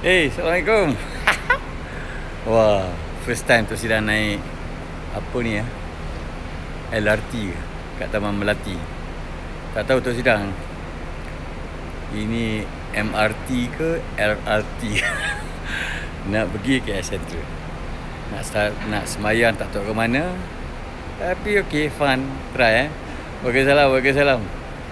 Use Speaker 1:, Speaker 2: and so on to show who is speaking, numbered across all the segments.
Speaker 1: Hey, Assalamualaikum. Wah, first time tu Sidang naik apa ni ya? LRT ke? Kat Taman Melati. Tak tahu tu Sidang. Ini MRT ke LRT? Nak pergi ke Central. Nak semayang tak tahu ke mana. Tapi okey, fun. Try Waalaikumsalam.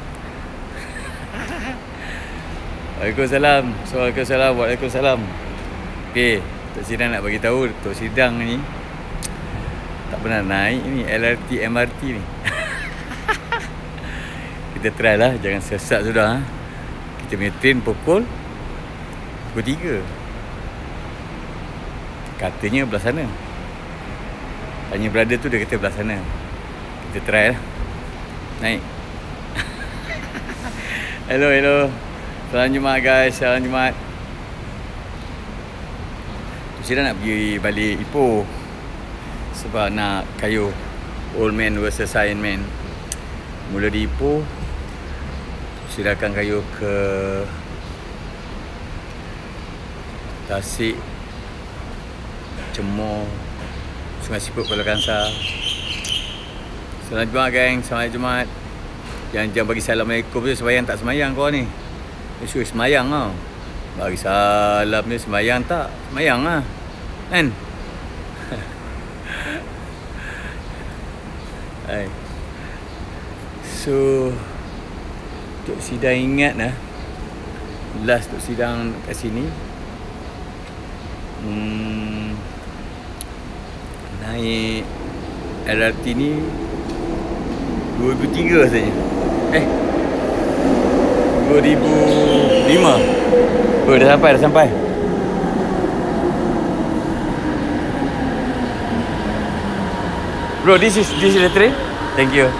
Speaker 1: Waalaikumsalam. Okey, Tok Sidang nak bagi tahu Tok Sidang ni tak pernah naik ni LRT MRT ni. Kita try lah, jangan sesat sudah. Kita punya train pukul 3. Katanya belah sana. Tanya brother tu, dia kata belah sana. Kita try lah. Naik. Hello. Salam Jumaat guys, salam Jumaat. Tu Sidang nak pergi balik Ipoh sebab nak kayuh Old Man versus Iron Man. Mula di Ipoh, Sidang akan kayuh ke Tasik, Cemor, Sungai Siput, Kuala Kangsar. Salam Jumaat geng, salam Jumaat. Jangan bagi Assalamualaikum tu sembahyang tak sembahyang kau ni. Suruh semayang tau. Bagi salam dia semayang tak? Semayang lah. Kan? So Tok Sidang ingat lah, last Tok Sidang kat sini naik LRT ni 2003 rasanya. 2005. Oh, dah sampai. Bro, this is the train. Thank you.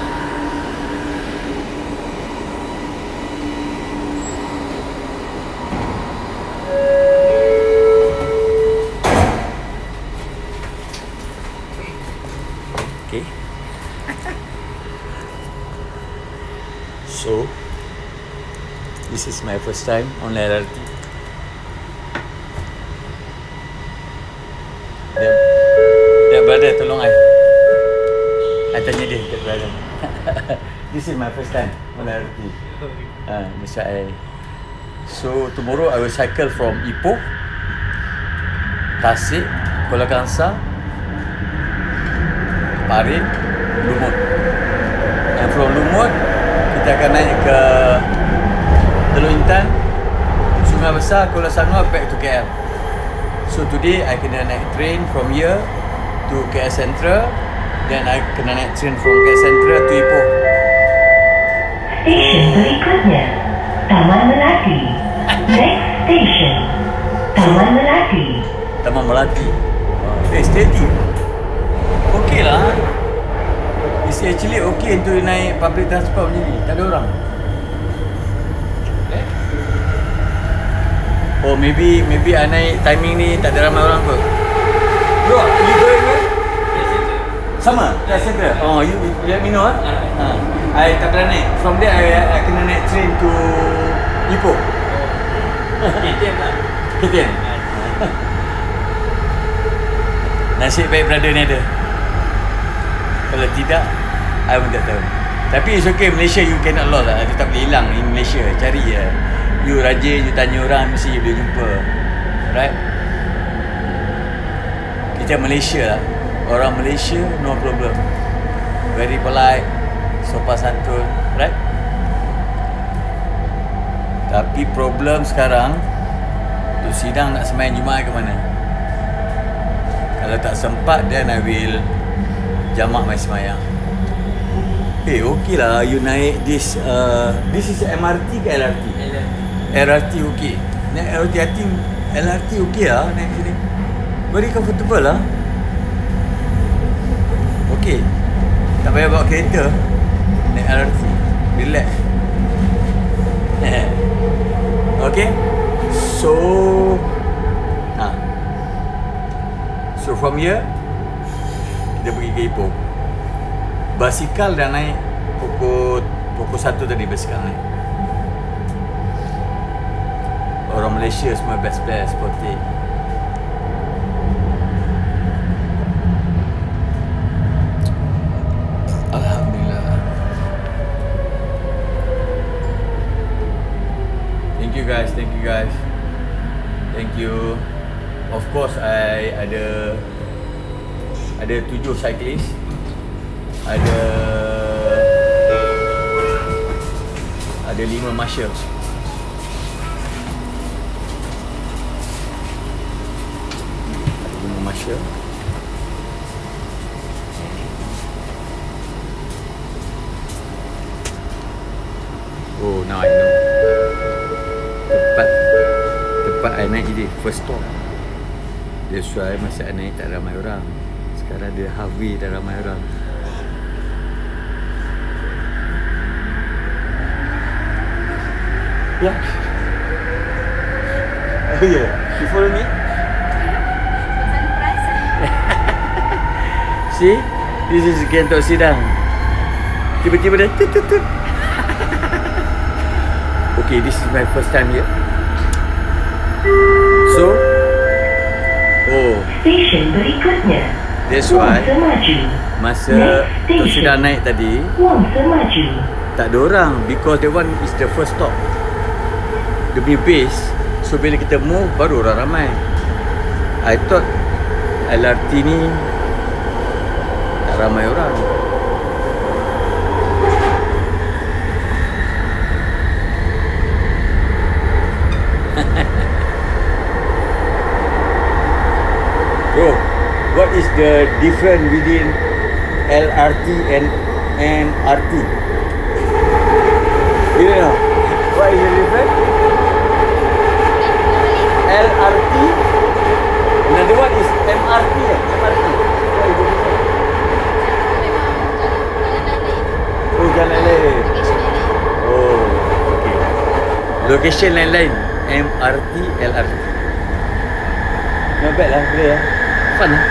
Speaker 1: Okay. So this is my first time on LRT. Dia brother, tolong I tanya dia, dia brother. This is my first time on LRT. Masa I. So tomorrow I will cycle from Ipoh, Tasik, Kuala Kangsar, Parit, Lumut. And from Lumut kita akan naik ke Teluk Intan, Sungai Besar, Kuala Sangor, back to KL. So today I kena naik train from here to KL Central, then I kena naik train from KL Central to Ipoh.
Speaker 2: Stesen berikutnya Taman Melati. Next station Taman Melati.
Speaker 1: Taman Melati. Steady. Okay lah. It's actually okay untuk naik public transport macam ni. Tak ada orang. Oh, maybe I naik timing ni tak ada ramai orang kot. Bro, you going where? Sama? Yes, Central. Oh, you let me know ah. I tak pernah naik. From there I kena naik train to Ipoh. KTM lah. KTM. Nasib baik brother ni ada. Kalau tidak, I pun tak tahu. Tapi it's okay, Malaysia you cannot lost lah. Dia tak boleh hilang in Malaysia. Cari je. You rajin, you tanya orang, mesti you boleh jumpa. Right? Kita Malaysia lah. Orang Malaysia, no problem. Very polite, sopan santun. Right? Tapi problem sekarang, Tok Sidang nak sembahyang Jumaat ke mana? Kalau tak sempat, then I will jamak my sembahyang. Okay lah, you naik this is MRT ke LRT? LRT okay. Naik LRT, I think LRT okay lah naik sini. Very comfortable lah. Okay. Tak payah bawa kereta. Naik LRT. Relax. Okay. So from here kita pergi ke Ipoh. Basikal dah naik pukul 1 tadi basikal naik. orang Malaysia semua best sporting. Alhamdulillah. Thank you guys. Thank you. Of course, I ada 7 cyclist. Ada 5 marshal. Oh, now I know. Tempat I naik je first stop. That's why masa I naik tak ramai orang. Sekarang dia halfway dah ramai orang. Ya. Oh ya, you follow me? See, this is Gentok Sidang. Tiba-tiba dah tut. Okay, this is my first time here. So,
Speaker 2: Stesen berikutnya.
Speaker 1: That's why
Speaker 2: Wangsa Maju.
Speaker 1: masa Tok Sidang naik tadi,
Speaker 2: Wangsa Maju.
Speaker 1: tak ada orang because that one is the first stop. Dia punya base. So bila kita move baru orang ramai. I thought LRT ni tak ramai orang. Bro, what is the difference within LRT and MRT? You know, what is the difference? LRT, another one is MRT. MRT. What is the difference? Oh, jalan lain. Oh, okay. Location lain-lain. MRT, LRT. Not bad lah, boleh lah. Fun lah.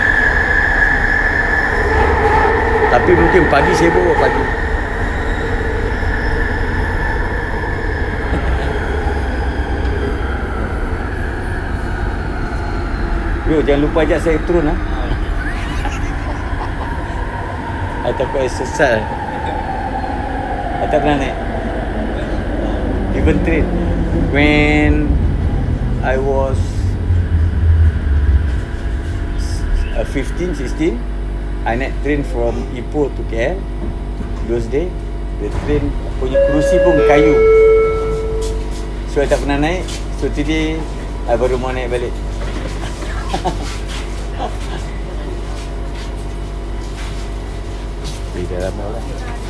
Speaker 1: Tapi mungkin pagi saya bawa pagi. Bro, jangan lupa ajak saya turun lah. I takut saya sesat. I tak pernah naik. Even train. When I was 15, 16, I naik train from Ipoh to KL. Those day, the train punya kerusi pun kayu. So I tak pernah naik. So today, I baru mau naik balik. Dah ramai orang.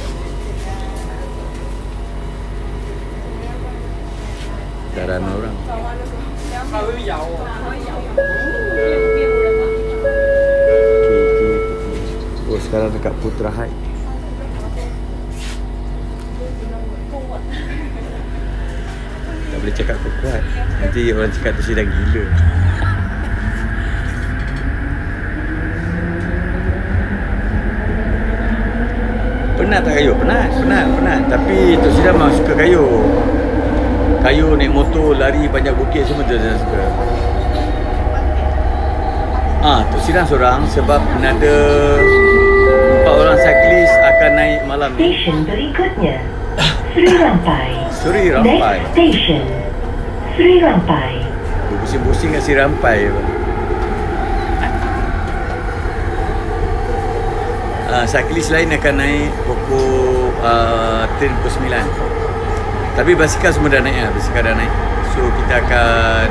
Speaker 1: Dah ramai orang. Oh, sekarang dekat Putra Height. Tak boleh cakap kuat. Nanti orang cakap tu sedang gila. Penat tak kayu? Penat. Tapi Tok Sidang memang suka kayu. Kayu naik motor, lari panjang bukit semua tu dia suka. Tok Sidang seorang sebab ada 4 orang cyclist akan naik malam ni.
Speaker 2: Stesen berikutnya Sri Rampai.
Speaker 1: Sri Rampai.
Speaker 2: Next station Sri Rampai.
Speaker 1: Pusing-pusing kat Sri Rampai. Cyclist lain akan naik pukul train pukul 9. Tapi basikal semua dah naik lah. Basikal dah naik. So kita akan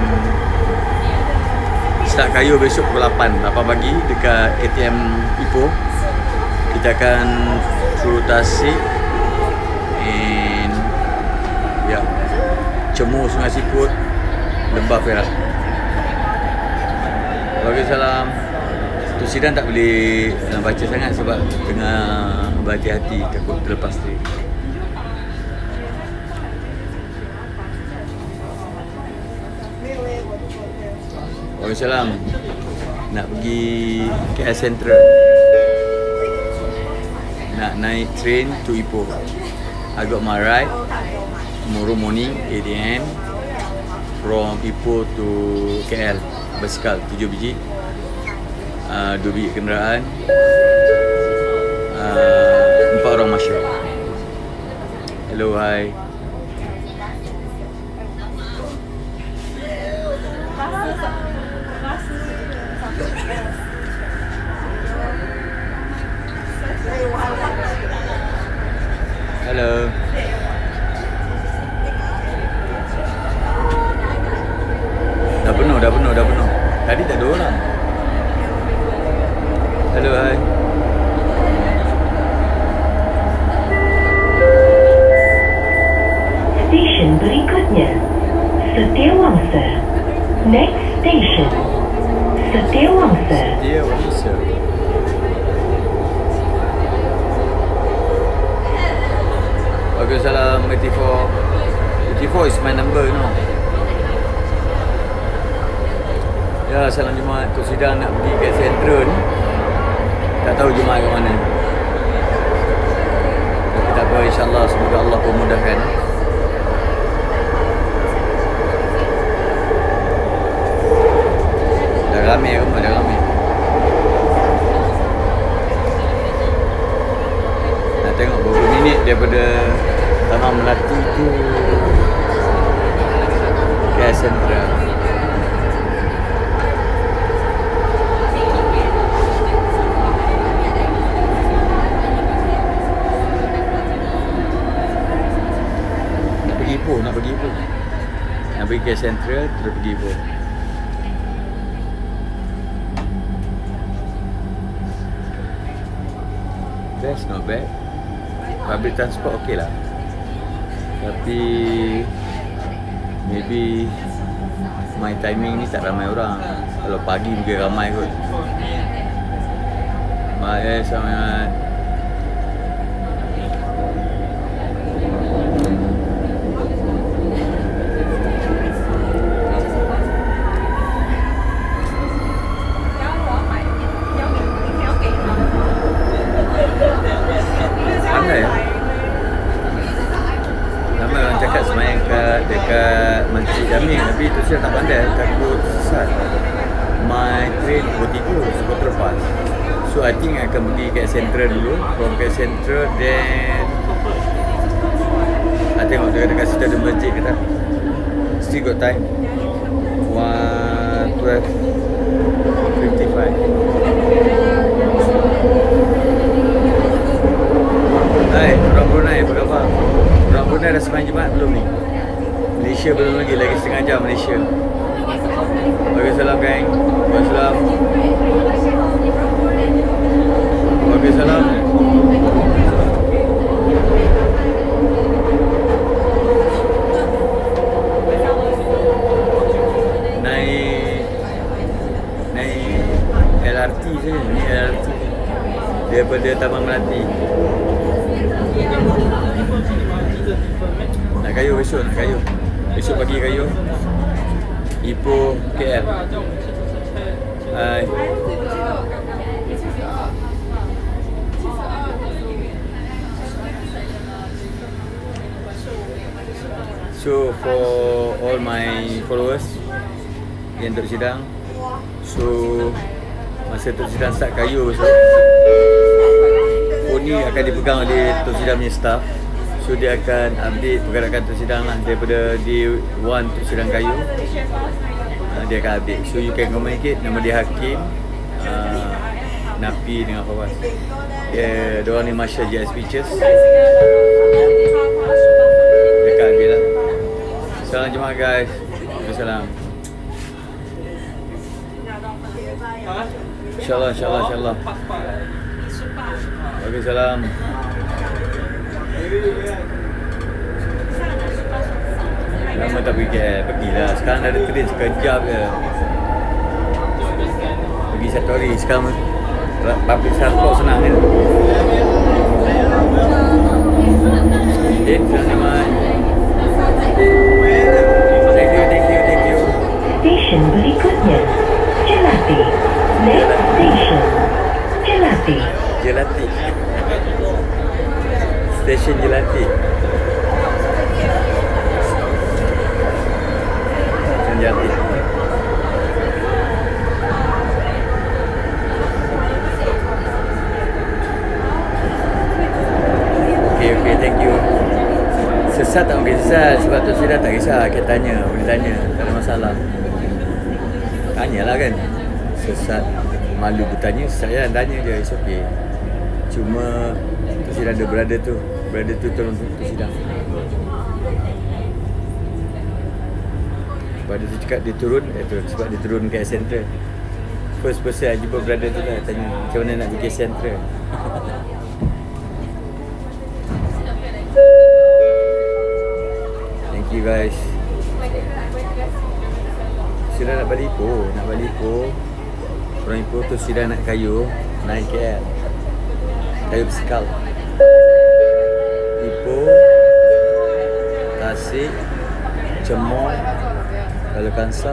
Speaker 1: start kayu besok pukul 8 pagi dekat ATM Ipoh. Kita akan through Tasik and Cemur, Sungai Siput, Lembah Perak. Waalaikumsalam. Tok Sidang tak boleh baca sangat sebab tengah berhati-hati, takut terlepas train. Waalaikumsalam. Nak pergi KL Central. Nak naik train to Ipoh. I got my ride tomorrow morning 8 AM. from Ipoh to KL. Basikal 7 biji. 2 biji kenderaan. 4 orang masyarakat. Hello, hi. Hello. Dah penuh. Tadi tak ada orang. Hello, hi.
Speaker 2: Stesen berikutnya, Setiawangsa. Next station, Setiawangsa.
Speaker 1: Setiawangsa. Waalaikumsalam, 84. 84 is my number, you know. Ya, salam Jumaat. Tok Sidang nak pergi ke Sentral ni. Tak tahu Jumaat ke mana. Tapi tak apa, insyaAllah. Semoga Allah memudahkan. Dah ramai rumah, dah ramai. Nak tengok berapa minit daripada Taman Melati tu ke Sentral. Nak pergi ke Central, terus pergi Ipoh. That's not bad. Public transport okey lah. Tapi maybe my timing ni tak ramai orang. Kalau pagi mungkin ramai kot. Baik, sangat. Dekat Masjid Jamil, tapi tu saya tak pandai, takut sesat. My train pukul 3, sebab terlepas. So I think I akan pergi kat Central dulu. From kat Central, then I tengok dekat situ ada masjid ke tak. Still got time. 12:55. Hai, orang Brunei, apa khabar? Orang Brunei dah sembahyang Jumaat belum ni? Malaysia belum lagi setengah jam Malaysia. Waalaikumsalam, gang. Waalaikumsalam. Waalaikumsalam. Naik LRT saja. Ni LRT daripada Taman Melati. Nak kayu besok, nak kayu. Besok pagi kayu. Ipoh KL. Hai. So for all my followers yang Tok Sidang, so masa Tok Sidang start kayu besok, phone ni akan dipegang oleh Tok Sidang punya staff. So dia akan update pergerakan Tok Sidang lah daripada day 1 Tok Sidang kayu. Dia akan update. So you can communicate. Nama dia Hakim, Napi dengan Fawaz. Dia orang ni Marshall JS Pictures. Dia akan update lah. Salam Jumaat guys. Salam. InsyaAllah. Waalaikumsalam. Lama tak pergi KL. Pergilah. Sekarang ada train sekejap je. Pergi satu hari. Sekarang public transport senang kan. Selamat. Thank you.
Speaker 2: Stesen berikutnya, Jelati. Next station, Jelati.
Speaker 1: Stesen Jelati. Asal sebab tu sudah tak kisah, kita tanya, boleh tanya, tak ada masalah. Tanyalah kan. Sesat malu bertanya, saya tanya je, it's okay. Cuma tu sudah ada brother tu tolong tu sidang. Brother tu cakap dia turun sebab dia turun ke Central. First person I jumpa brother tu lah, tanya macam mana nak pergi Central. Thank you guys. Sudah nak balik Ipoh. Orang Ipoh tu sudah nak kayu naik KL. Kayu Bisikal. Ipoh, Tasik, Cemor, Kalakansa,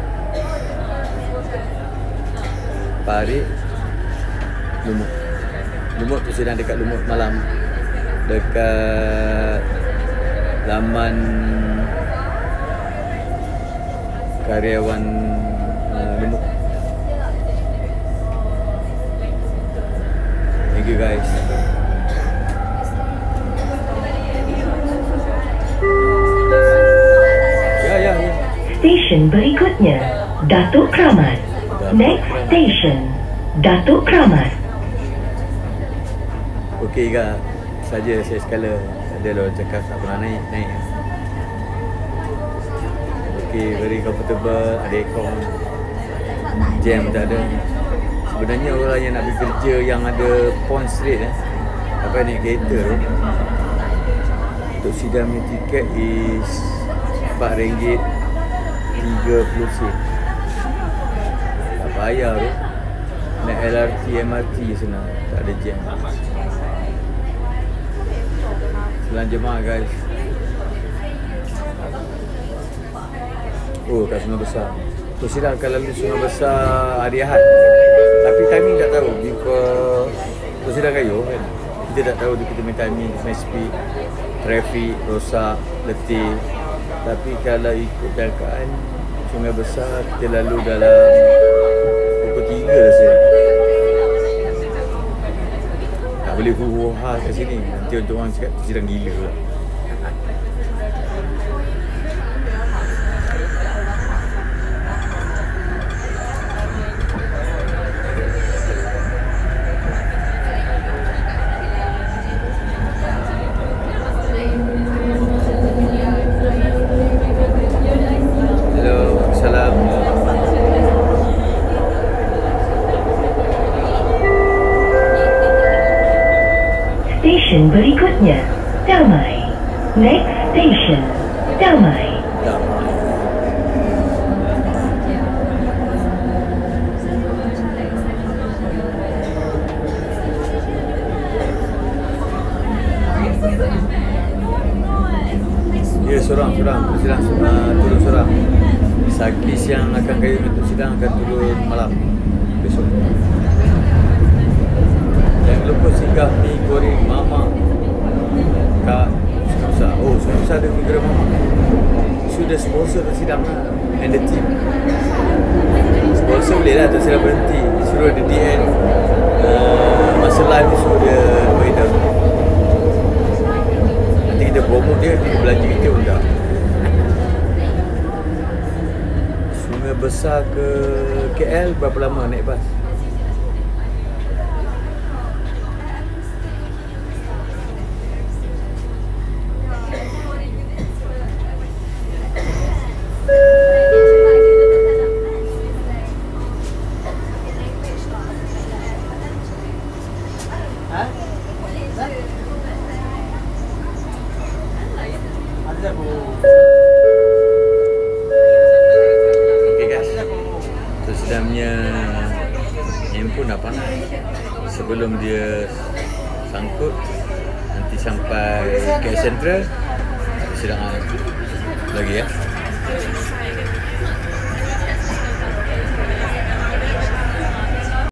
Speaker 1: Parit, Lumut. Lumut tu sedang dekat Lumut malam. Dekat laman karyawan Lumut. Thank you guys. Ya.
Speaker 2: Stesen berikutnya, Datuk Kramat. Next station, Datuk Kramat.
Speaker 1: Okey kak, saja saya sekala. Ada lah cakap tak pernah naik. Okey, very comfortable, ada aircon. Jam tak ada. Sebenarnya orang yang nak pergi kerja yang ada point straight apa naik kereta tu, untuk sidang punya tiket is RM4.30. Tak payah tu. Naik LRT, MRT senang, tak ada jam. Selain jemaah guys. Oh, kat Sungai Besar. Tu sidang akan lalu Sungai Besar hari Ahad. Tapi timing tak tahu. Because tu sidang kayu kan. Kita tak tahu kita punya timing, kita punya speed, trafik, rosak, letih. Tapi kalau ikut jangkaan Sungai Besar, kita lalu dalam pukul 3 rasa. Tak boleh huru-hura kat sini. Nanti orang cakap sidang gila pula.
Speaker 2: Stesen berikutnya, Damai. Next station, Damai.
Speaker 1: Ya, seorang sidang turun seorang. Sakis yang akan kayu untuk sidang akan turun malam besok. Jangan lupa singgah mi goreng Mama kat Sungai Besar. Oh, Sungai Besar ada mi goreng Mama. Sudah sponsor untuk sidang lah. And the team sponsor boleh lah, tak silap berhenti. Suruh ada DN masa live tu suruh dia weather. Nanti kita promote dia belanja kita pun tak. Sungai Besar ke KL berapa lama naik bas? Okay guys, tu sedangnya handphone dah panas. Sebelum dia sangkut, nanti sampai ke Central sedang lagi ya.